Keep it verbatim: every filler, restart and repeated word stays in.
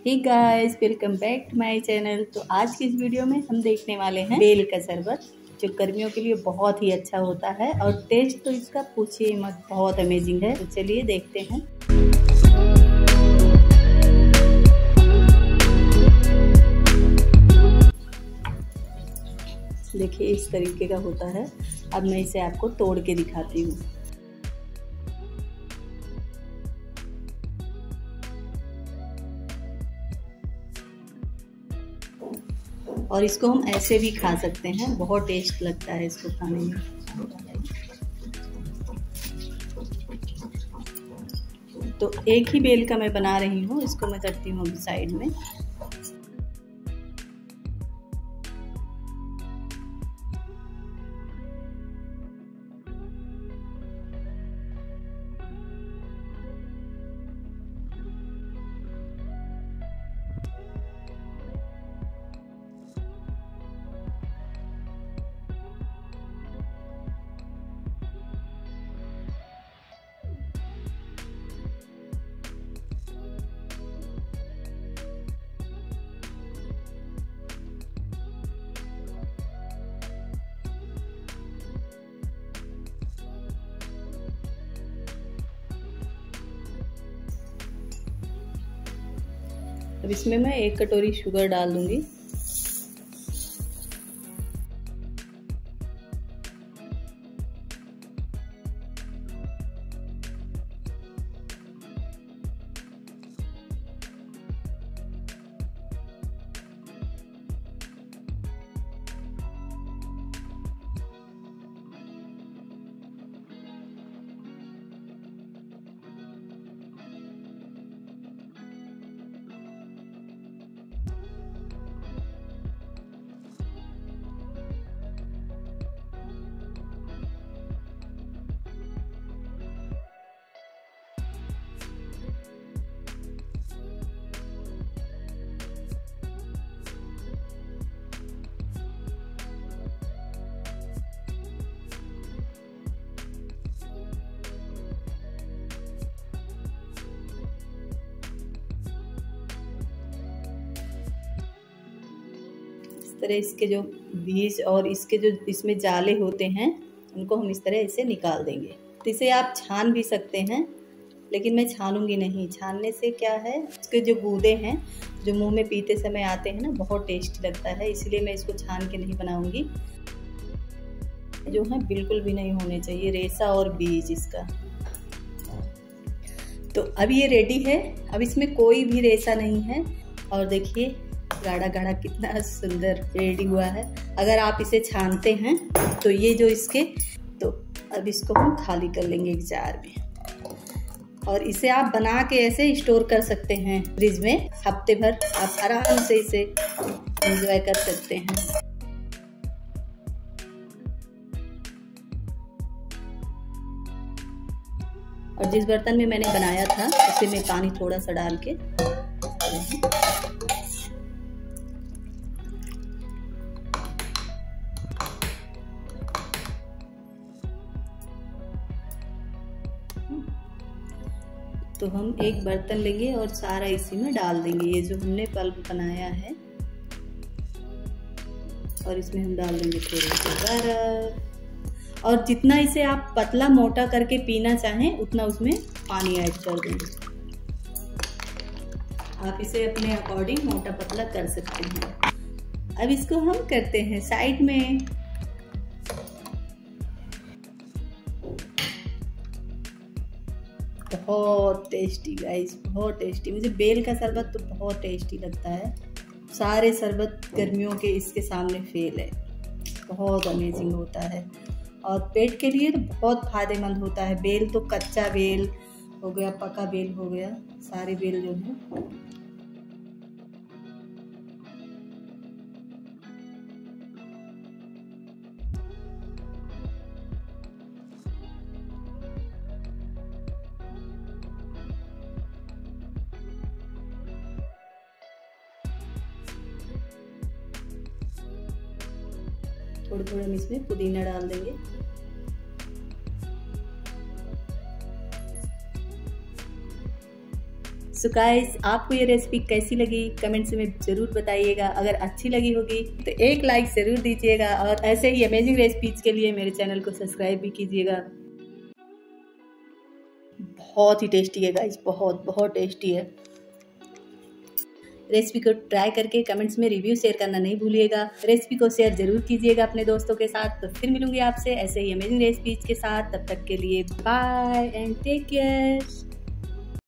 Hey guys, welcome back to my channel. तो आज की इस वीडियो में हम देखने वाले हैं बेल का शरबत, जो गर्मियों के लिए बहुत ही अच्छा होता है और टेस्ट तो इसका पूछिए मत, बहुत अमेजिंग है। तो चलिए देखते हैं। देखिए इस तरीके का होता है। अब मैं इसे आपको तोड़ के दिखाती हूँ। और इसको हम ऐसे भी खा सकते हैं, बहुत टेस्ट लगता है इसको खाने में। तो एक ही बेल का मैं बना रही हूँ, इसको मैं करती हूँ अभी साइड में। अब इसमें मैं एक कटोरी शुगर डाल दूंगी। इस तरह इसके जो बीज और इसके जो इसमें जाले होते हैं, उनको हम इस तरह इसे निकाल देंगे। तो इसे आप छान भी सकते हैं, लेकिन मैं छानूंगी नहीं। छानने से क्या है, इसके जो गूदे हैं जो मुंह में पीते समय आते हैं ना, बहुत टेस्टी लगता है, इसलिए मैं इसको छान के नहीं बनाऊंगी। जो है बिल्कुल भी नहीं होने चाहिए रेशा और बीज इसका। तो अब ये रेडी है। अब इसमें कोई भी रेशा नहीं है और देखिए गाढ़ा गाढ़ा कितना सुंदर रेडी हुआ है। अगर आप इसे छानते हैं तो ये जो इसके, तो अब इसको हम खाली कर लेंगे एक जार में। और इसे आप बना के ऐसे स्टोर कर सकते हैं फ्रिज में, हफ्ते भर आप आराम से इसे एंजॉय कर सकते हैं। और जिस बर्तन में मैंने बनाया था उसे मैं पानी थोड़ा सा डाल के तो हम एक बर्तन लेंगे और सारा इसी में डाल देंगे, ये जो हमने पल्प बनाया है। और इसमें हम डाल देंगे थोड़ा सा बर्फ। और जितना इसे आप पतला मोटा करके पीना चाहें उतना उसमें पानी ऐड कर देंगे। आप इसे अपने अकॉर्डिंग मोटा पतला कर सकते हैं। अब इसको हम करते हैं साइड में। बहुत टेस्टी गाइस, बहुत टेस्टी। मुझे बेल का शरबत तो बहुत टेस्टी लगता है। सारे शरबत गर्मियों के इसके सामने फेल है। बहुत अमेजिंग होता है और पेट के लिए तो बहुत फायदेमंद होता है। बेल तो कच्चा बेल हो गया, पका बेल हो गया, सारे बेल जो है। थोड़े थोड़े हम इसमें पुदीना डाल देंगे। सो गाइस, आपको ये रेसिपी कैसी लगी कमेंट्स में ज़रूर बताइएगा। अगर अच्छी लगी होगी तो एक लाइक ज़रूर दीजिएगा और ऐसे ही अमेजिंग रेसिपीज के लिए मेरे चैनल को सब्सक्राइब भी कीजिएगा। बहुत ही टेस्टी है गाइस, बहुत बहुत टेस्टी है। रेसिपी को ट्राई करके कमेंट्स में रिव्यू शेयर करना नहीं भूलिएगा। रेसिपी को शेयर जरूर कीजिएगा अपने दोस्तों के साथ। तो फिर मिलूंगी आपसे ऐसे ही अमेजिंग रेसिपीज के साथ। तब तक के लिए बाय एंड टेक केयर।